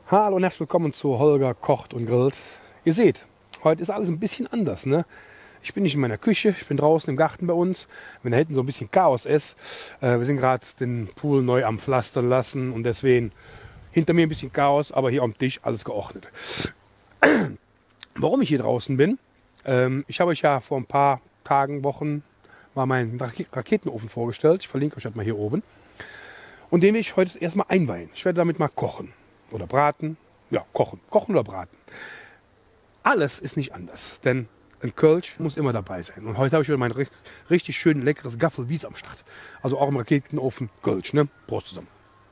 Hallo und herzlich willkommen zu Holger kocht und grillt. Ihr seht, heute ist alles ein bisschen anders, ne? Ich bin nicht in meiner Küche, ich bin draußen im Garten bei uns. Wenn da hinten so ein bisschen Chaos ist, wir sind gerade den Pool neu am Pflastern lassen und deswegen hinter mir ein bisschen Chaos, aber hier am Tisch alles geordnet. Warum ich hier draußen bin, ich habe euch ja vor ein paar Tagen, Wochen mal meinen Raketenofen vorgestellt. Ich verlinke euch das mal hier oben. Und den will ich heute erstmal einweihen. Ich werde damit mal kochen. Oder braten. Ja, kochen. Kochen oder braten. Alles ist nicht anders. Denn ein Kölsch muss immer dabei sein. Und heute habe ich wieder mein richtig schön leckeres Gaffelwies am Start. Also auch im Raketenofen Kölsch. Ne? Prost zusammen.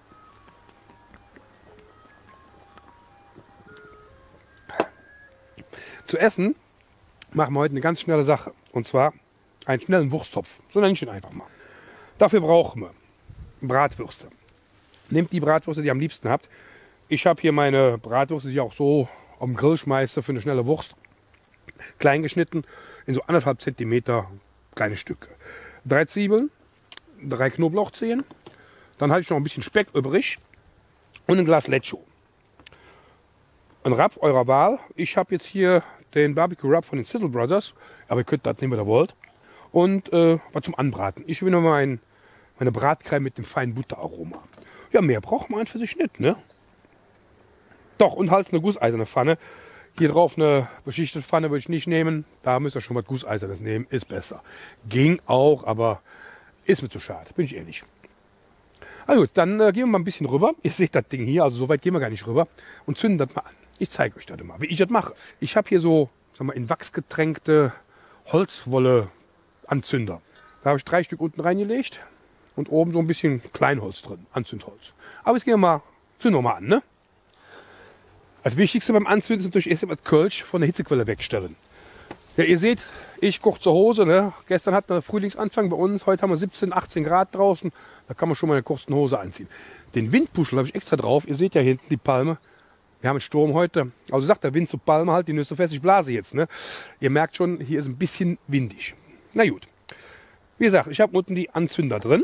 Zu essen machen wir heute eine ganz schnelle Sache. Und zwar einen schnellen Wursttopf. So nenne ich ihn einfach mal. Dafür brauchen wir Bratwürste. Nehmt die Bratwürste, die ihr am liebsten habt. Ich habe hier meine Bratwürste, die ich auch so am Grill schmeiße für eine schnelle Wurst. Klein geschnitten, in so 1,5 Zentimeter kleine Stücke. 3 Zwiebeln, 3 Knoblauchzehen. Dann hatte ich noch ein bisschen Speck übrig und ein Glas Lecho. Ein Rub eurer Wahl. Ich habe jetzt hier den Barbecue Rub von den Sizzle Brothers. Aber ihr könnt das nehmen, was ihr wollt. Und was zum Anbraten. Ich will noch mal meine Bratcreme mit dem feinen Butteraroma. Ja, mehr braucht man für sich nicht, ne? Doch, und halt eine gusseiserne Pfanne. Hier drauf eine beschichtete Pfanne würde ich nicht nehmen. Da müsst ihr schon was Gusseisernes nehmen, ist besser. Ging auch, aber ist mir zu schade, bin ich ehrlich. Also gut, dann gehen wir mal ein bisschen rüber. Ihr seht das Ding hier, also so weit gehen wir gar nicht rüber. Und zünden das mal an. Ich zeige euch das mal, wie ich das mache. Ich habe hier so, sagen wir, in Wachs getränkte Holzwolle-Anzünder. Da habe ich 3 Stück unten reingelegt. Und oben so ein bisschen Kleinholz drin, Anzündholz. Aber jetzt gehen wir mal, zünden wir mal an, ne? Das Wichtigste beim Anzünden ist natürlich erst das Kölsch von der Hitzequelle wegstellen. Ja, ihr seht, ich koche zur Hose. Ne? Gestern hatten wir Frühlingsanfang bei uns. Heute haben wir 17, 18 Grad draußen. Da kann man schon mal eine kurze Hose anziehen. Den Windpuschel habe ich extra drauf. Ihr seht ja hinten die Palme. Wir haben einen Sturm heute. Also sagt der Wind zur Palme, halt die Nüsse fest. Ich blase jetzt. Ne? Ihr merkt schon, hier ist ein bisschen windig. Na gut. Wie gesagt, ich habe unten die Anzünder drin.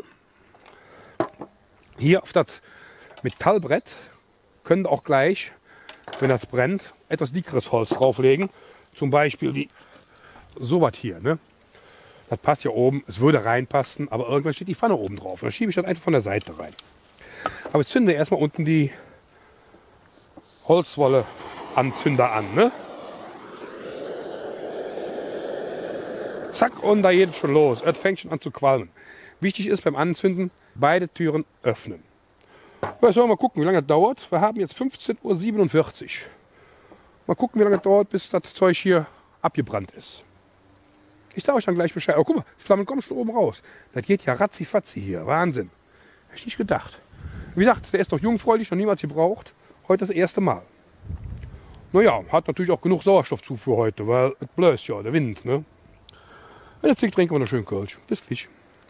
Hier auf das Metallbrett können auch gleich, wenn das brennt, etwas dickeres Holz drauflegen. Zum Beispiel wie sowas hier. Ne? Das passt ja oben, es würde reinpassen, aber irgendwann steht die Pfanne oben drauf. Und dann schiebe ich das einfach von der Seite rein. Aber jetzt zünde erstmal unten die Holzwolle-Anzünder an. Ne? Zack, und da geht es schon los. Es fängt schon an zu qualmen. Wichtig ist beim Anzünden, beide Türen öffnen. Ja, jetzt wollen wir mal gucken, wie lange das dauert. Wir haben jetzt 15:47 Uhr. Mal gucken, wie lange es dauert, bis das Zeug hier abgebrannt ist. Ich sage euch dann gleich Bescheid. Oh, guck mal, die Flammen kommen schon oben raus. Das geht ja ratzi-fatzi hier. Wahnsinn. Hätte ich nicht gedacht. Wie gesagt, der ist noch jungfräulich, noch niemals gebraucht. Heute das erste Mal. Naja, hat natürlich auch genug Sauerstoffzufuhr heute, weil es bläst ja, der Wind. Ne? Und jetzt trinken wir noch schön Kölsch. Bis gleich.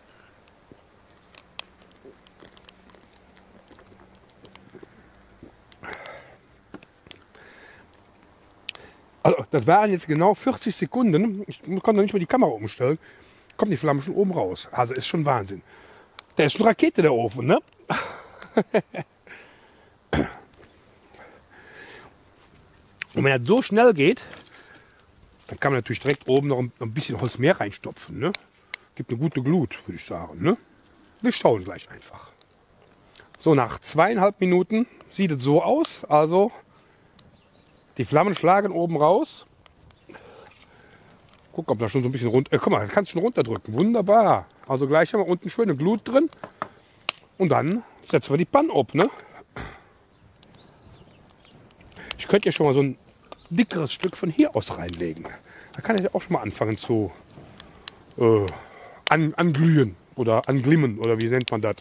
Also, das waren jetzt genau 40 Sekunden. Ich konnte noch nicht mal die Kamera umstellen. Kommt die Flamme schon oben raus. Also ist schon Wahnsinn. Der ist eine Rakete, der Ofen, ne? Und wenn das so schnell geht, dann kann man natürlich direkt oben noch ein bisschen Holz mehr reinstopfen, ne? Gibt eine gute Glut, würde ich sagen, ne? Wir schauen gleich einfach. So, nach 2,5 Minuten sieht es so aus. Also die Flammen schlagen oben raus. Guck, ob da schon so ein bisschen runter. Guck mal, kannst du schon runterdrücken. Wunderbar. Also gleich haben wir unten schöne Glut drin. Und dann setzen wir die Panne ab. Ne? Ich könnte ja schon mal so ein dickeres Stück von hier aus reinlegen. Da kann ich ja auch schon mal anfangen zu anglühen oder anglimmen. Oder wie nennt man das?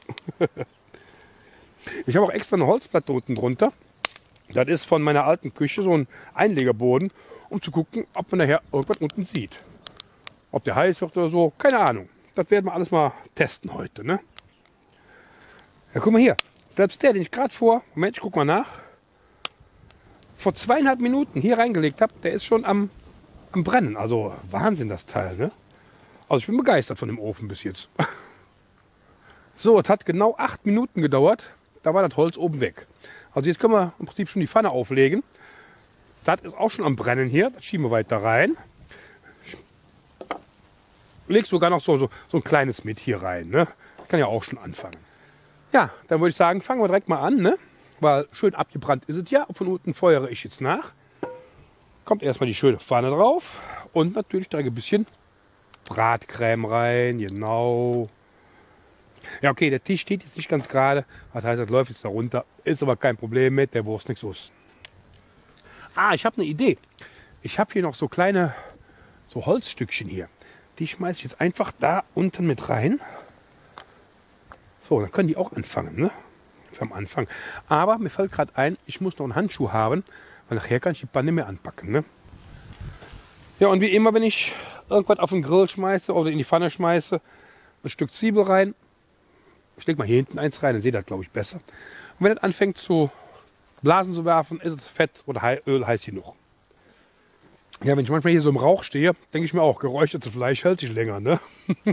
Ich habe auch extra eine Holzplatte unten drunter. Das ist von meiner alten Küche so ein Einlegerboden, um zu gucken, ob man nachher irgendwas unten sieht. Ob der heiß wird oder so, keine Ahnung. Das werden wir alles mal testen heute. Ne? Ja, guck mal hier. Selbst der, den ich gerade Moment, ich guck mal nach. Vor 2,5 Minuten hier reingelegt habe, der ist schon am Brennen. Also Wahnsinn, das Teil. Ne? Also ich bin begeistert von dem Ofen bis jetzt. So, es hat genau 8 Minuten gedauert. Da war das Holz oben weg. Also jetzt können wir im Prinzip schon die Pfanne auflegen. Das ist auch schon am Brennen hier. Das schieben wir weiter rein. Ich leg sogar noch so ein kleines mit hier rein. Ne? Kann ja auch schon anfangen. Ja, dann würde ich sagen, fangen wir direkt mal an. Ne? Weil schön abgebrannt ist es ja. Von unten feuere ich jetzt nach. Kommt erstmal die schöne Pfanne drauf. Und natürlich direkt ein bisschen Bratcreme rein. Genau. Ja, okay, der Tisch steht jetzt nicht ganz gerade. Das heißt, das läuft jetzt da runter. Ist aber kein Problem mit der Wurst, nichts los. Ah, ich habe eine Idee. Ich habe hier noch so kleine Holzstückchen hier. Die schmeiße ich jetzt einfach da unten mit rein. So, dann können die auch anfangen, ne? Am Anfang. Aber mir fällt gerade ein, ich muss noch einen Handschuh haben, weil nachher kann ich die Pfanne mehr anpacken, ne? Ja, und wie immer, wenn ich irgendwas auf den Grill schmeiße oder in die Pfanne schmeiße, ein Stück Zwiebel rein. Ich lege mal hier hinten eins rein, dann seht ihr das, glaube ich, besser. Und wenn es anfängt zu Blasen zu werfen, ist es Fett oder Öl heiß genug. Ja, wenn ich manchmal hier so im Rauch stehe, denke ich mir auch, geräuchertes Fleisch hält sich länger, ne?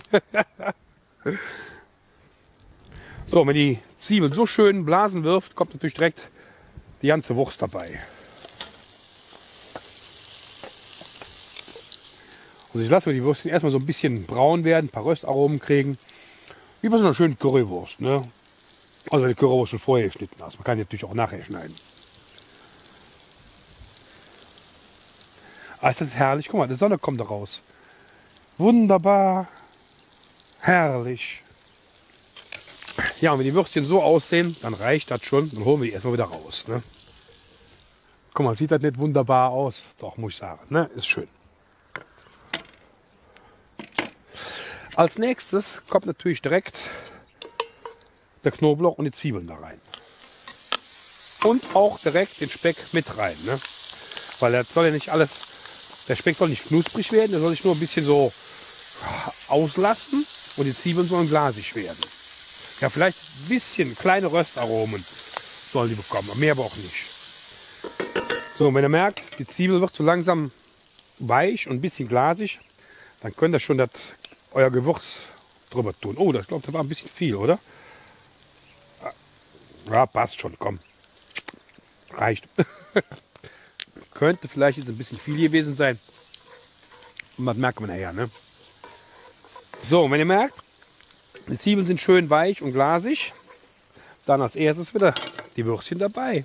So, wenn die Zwiebel so schön Blasen wirft, kommt natürlich direkt die ganze Wurst dabei. Also ich lasse mir die Würstchen erstmal so ein bisschen braun werden, ein paar Röstaromen kriegen. Wie bei so einer schönen Currywurst, ne? Also wenn die Currywurst schon vorher geschnitten hast. Man kann die natürlich auch nachher schneiden. Ah, ist das herrlich. Guck mal, die Sonne kommt da raus. Wunderbar. Herrlich. Ja, und wenn die Würstchen so aussehen, dann reicht das schon. Dann holen wir die erstmal wieder raus. Ne? Guck mal, sieht das nicht wunderbar aus? Doch, muss ich sagen. Ne? Ist schön. Als nächstes kommt natürlich direkt der Knoblauch und die Zwiebeln da rein. Und auch direkt den Speck mit rein. Ne? Weil das soll ja nicht alles, der Speck soll nicht knusprig werden, der soll sich nur ein bisschen so auslassen und die Zwiebeln sollen glasig werden. Ja, vielleicht ein bisschen kleine Röstaromen sollen die bekommen, mehr aber auch nicht. So, und wenn ihr merkt, die Zwiebel wird so langsam weich und ein bisschen glasig, dann könnt ihr schon euer Gewürz drüber tun. Oh, das glaube ich, das war ein bisschen viel, oder? Ja, passt schon, komm. Reicht. Könnte vielleicht jetzt ein bisschen viel gewesen sein. Und das merkt man nachher, ne? So, und wenn ihr merkt, die Zwiebeln sind schön weich und glasig, dann als erstes wieder die Würstchen dabei.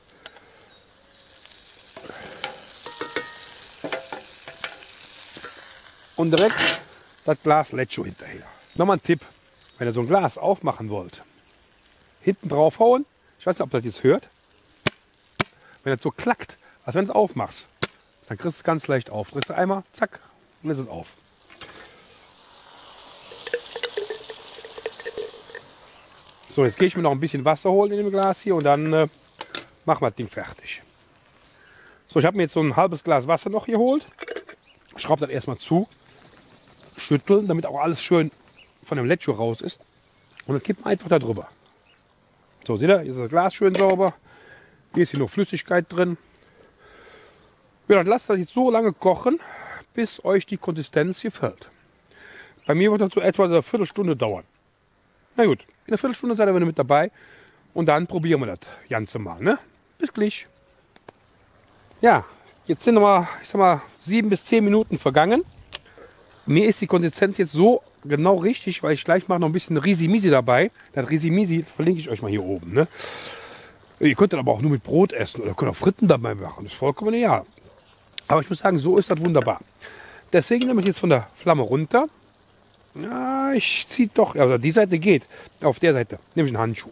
Und direkt das Glas Lecho hinterher. Nochmal ein Tipp, wenn ihr so ein Glas aufmachen wollt, hinten drauf hauen, ich weiß nicht, ob ihr das jetzt hört, wenn das so klackt, als wenn du es aufmachst, dann kriegst du es ganz leicht auf. Drückst du einmal, zack, und ist es auf. So, jetzt gehe ich mir noch ein bisschen Wasser holen in dem Glas hier und dann machen wir das Ding fertig. So, ich habe mir jetzt so ein halbes Glas Wasser noch geholt. Schraube das erstmal zu, schütteln, damit auch alles schön von dem Lecho raus ist. Und dann kippt man einfach da drüber. So, seht ihr, hier ist das Glas schön sauber. Hier ist hier noch Flüssigkeit drin. Ja, dann lasst das jetzt so lange kochen, bis euch die Konsistenz gefällt. Bei mir wird das so etwa eine Viertelstunde dauern. Na gut, in einer Viertelstunde seid ihr wieder mit dabei und dann probieren wir das Ganze mal. Ne? Bis gleich. Ja, jetzt sind nochmal, ich sag mal, 7 bis 10 Minuten vergangen. Mir ist die Konsistenz jetzt so genau richtig, weil ich gleich mache noch ein bisschen Risi-Misi dabei. Das Risi-Misi verlinke ich euch mal hier oben. Ne? Ihr könnt das aber auch nur mit Brot essen oder könnt auch Fritten dabei machen. Das ist vollkommen egal. Aber ich muss sagen, so ist das wunderbar. Deswegen nehme ich jetzt von der Flamme runter. Ja, ich ziehe doch, also die Seite geht. Auf der Seite nehme ich einen Handschuh.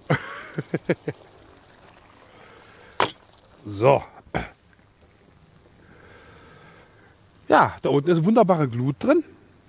So. Ja, da unten ist wunderbare Glut drin.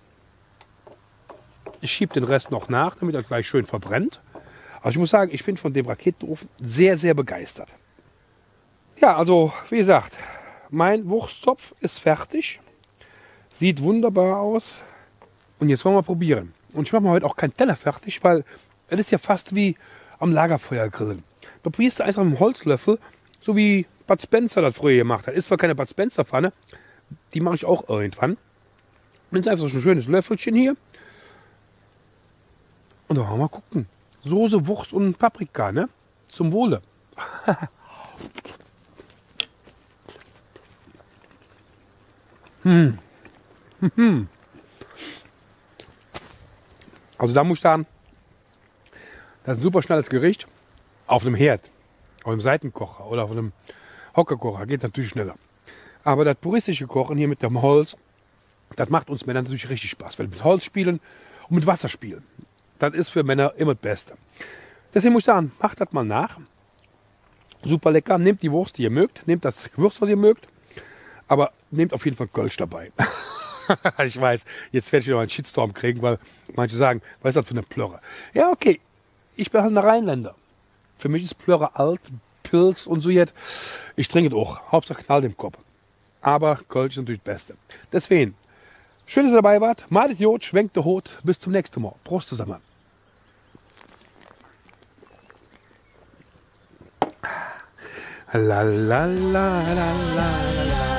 Ich schiebe den Rest noch nach, damit er gleich schön verbrennt. Also ich muss sagen, ich bin von dem Raketenofen sehr, sehr begeistert. Ja, also wie gesagt, mein Wursttopf ist fertig. Sieht wunderbar aus. Und jetzt wollen wir probieren. Und ich mache mir heute auch keinen Teller fertig, weil es ist ja fast wie am Lagerfeuer grillen. Da probierst du einfach mit einem Holzlöffel, so wie Bud Spencer das früher gemacht hat. Ist zwar keine Bud Spencer Pfanne, die mache ich auch irgendwann. Und jetzt einfach so ein schönes Löffelchen hier. Und dann wollen wir mal gucken. Soße, Wurst und Paprika, ne? Zum Wohle. Also da muss ich sagen, das ist ein super schnelles Gericht. Auf einem Herd, auf einem Seitenkocher oder auf einem Hockerkocher geht natürlich schneller. Aber das puristische Kochen hier mit dem Holz, das macht uns Männern natürlich richtig Spaß. Weil mit Holz spielen und mit Wasser spielen, das ist für Männer immer das Beste. Deswegen muss ich sagen, macht das mal nach. Super lecker. Nehmt die Wurst, die ihr mögt. Nehmt das Gewürz, was ihr mögt. Aber nehmt auf jeden Fall Kölsch dabei. Ich weiß, jetzt werde ich wieder mal einen Shitstorm kriegen, weil manche sagen, was ist das für eine Plörre? Ja, okay. Ich bin halt ein Rheinländer. Für mich ist Plörre alt, Pilz und so jetzt. Ich trinke es auch. Hauptsache knallt im Kopf. Aber Kölsch ist natürlich das Beste. Deswegen, schön, dass ihr dabei wart. Malet Jod, schwenkt der Hut. Bis zum nächsten Mal. Prost zusammen. La la la la la la.